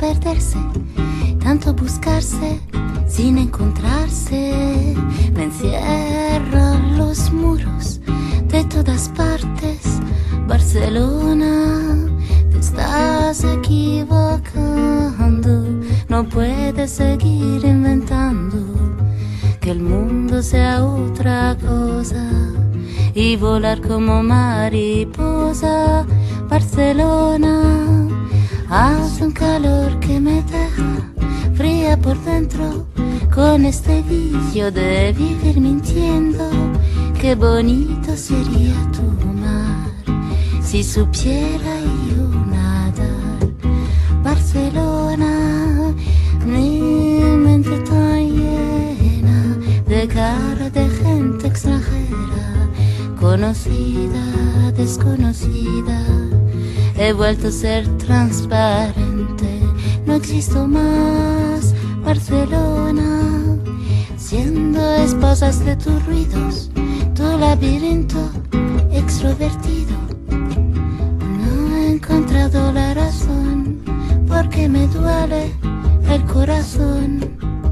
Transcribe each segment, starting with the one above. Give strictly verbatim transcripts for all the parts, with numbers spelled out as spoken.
perderse, tanto buscarse sin encontrarse. Me encierran los muros de todas partes. Barcelona, te estás equivocando. No puedes seguir inventando que el mundo sea otra cosa y volar como mariposa. Barcelona, hace un calor que me deja fría por dentro, con este vicio de vivir mintiendo. Qué bonito sería tu mar si supiera yo nadar. Barcelona, mi mente tan llena de cara de gente extranjera, conocida, desconocida. He vuelto a ser transparente, no existo más. Barcelona, siendo esposas de tus ruidos, tu laberinto extrovertido. No he encontrado la razón porque me duele el corazón,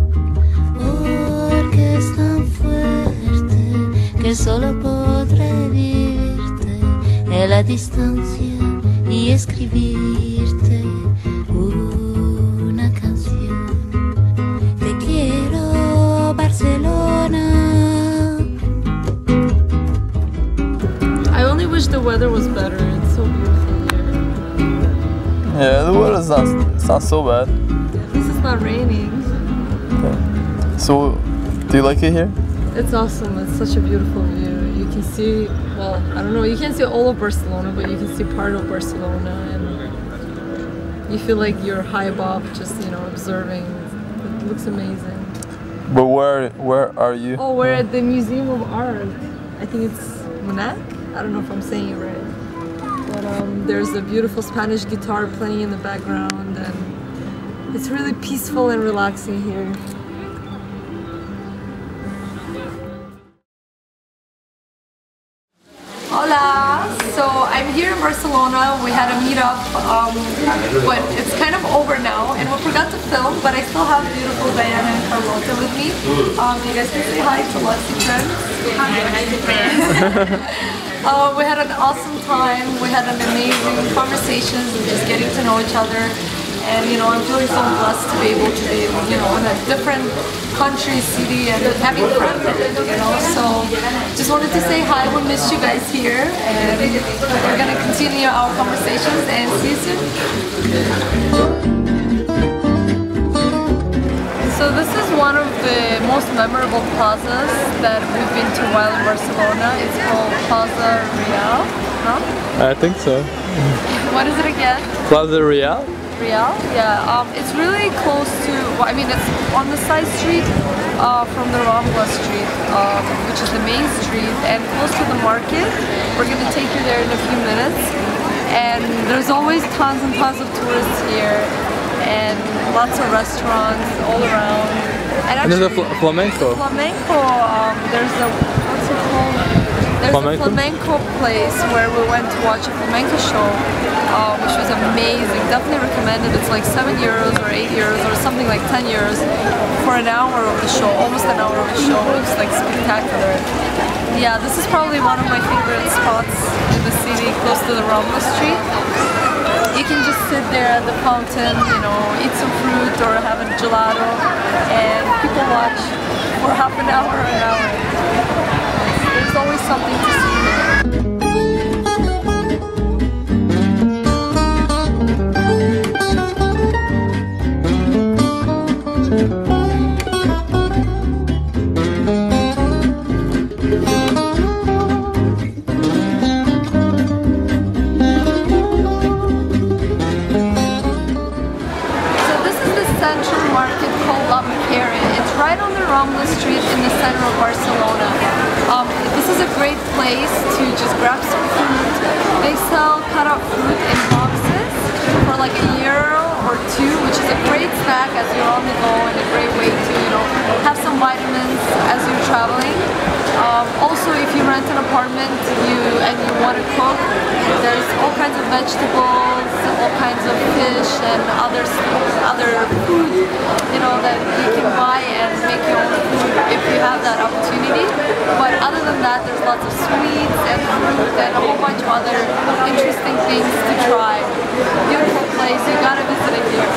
porque es tan fuerte que solo podré vivirte en la distancia y escribirte una canción. Te quiero, Barcelona. I only wish the weather was better. It's so beautiful here. Yeah, the weather's not, it's not so bad. At least it's not raining. Okay. So, do you like it here? It's awesome. It's such a beautiful view. You can see, well, I don't know, you can't see all of Barcelona, but you can see part of Barcelona, and you feel like you're high above, just, you know, observing. It looks amazing. But where where are you? Oh, we're at the Museum of Art. I think it's Monac? I don't know if I'm saying it right. But um, there's a beautiful Spanish guitar playing in the background, and it's really peaceful and relaxing here. Hola! So I'm here in Barcelona. We had a meetup, um, but it's kind of over now, and we forgot to film, but I still have beautiful Diana and Carlota with me. Um, you guys can say hi to Luxy friends. Hi to friends. uh, we had an awesome time. We had an amazing conversations and just getting to know each other. And you know, I'm feeling so blessed to be able to be, you know, in a different country, city, and having fun with it, you know. So, just wanted to say hi. We missed you guys here, and we're gonna continue our conversations. And see you soon. So this is one of the most memorable plazas that we've been to while in Barcelona. It's called Plaza Real, no? I think so. What is it again? Plaza Real? Real? Yeah, um, it's really close to, well, I mean, it's on the side street uh, from the Rambla street, um, which is the main street, and close to the market. We're going to take you there in a few minutes. And there's always tons and tons of tourists here, and lots of restaurants all around. And, actually, and there's a fl flamenco. Flamenco, um, there's a, what's it called? There's flamenco? a flamenco place where we went to watch a flamenco show, uh, which was amazing. Definitely recommend it. It's like seven euros or eight euros or something like ten euros for an hour of the show, almost an hour of the show. It's like spectacular. Yeah, this is probably one of my favorite spots in the city, close to the Rambla street. You can just sit there at the fountain, you know, eat some fruit or have a gelato, and people watch for half an hour or an hour. There's always something to see there. Central market called La Piquera. It's right on the Rambla street in the center of Barcelona. Um, this is a great place to just grab some fruit. They sell cut up fruit in boxes for like a euro or two, which is a great snack as you're on the go and a great way to, you know, have some vitamins as you're traveling. Um, also, if you rent an apartment you and you want to cook, there's all kinds of vegetables, all kinds of fish and other other food, you know, that you can buy and make your own food if you have that opportunity. But other than that, there's lots of sweets and fruit and a whole bunch of other interesting things to try. Beautiful place, you gotta visit it here.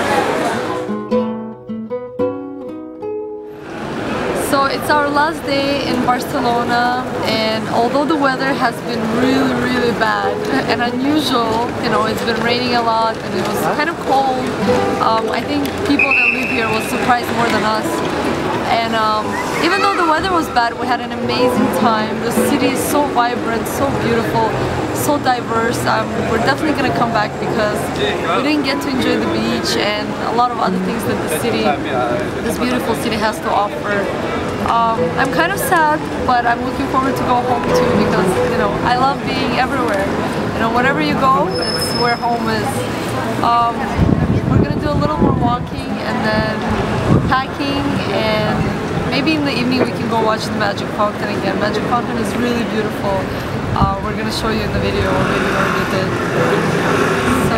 So it's our last day in Barcelona, and although the weather has been really really bad and unusual, you know, it's been raining a lot and it was kind of cold, um, I think people that live here was surprised more than us. And um, even though the weather was bad, we had an amazing time. The city is so vibrant, so beautiful, so diverse. Um, we're definitely gonna come back because we didn't get to enjoy the beach and a lot of other things that the city, this beautiful city has to offer. Um, I'm kind of sad, but I'm looking forward to go home too because, you know, I love being everywhere. You know, wherever you go, it's where home is. Um, we're gonna do a little more walking and then packing, and maybe in the evening we can go watch the Magic Fountain again. Magic Fountain is really beautiful. Uh, we're gonna show you in the video maybe where we did. So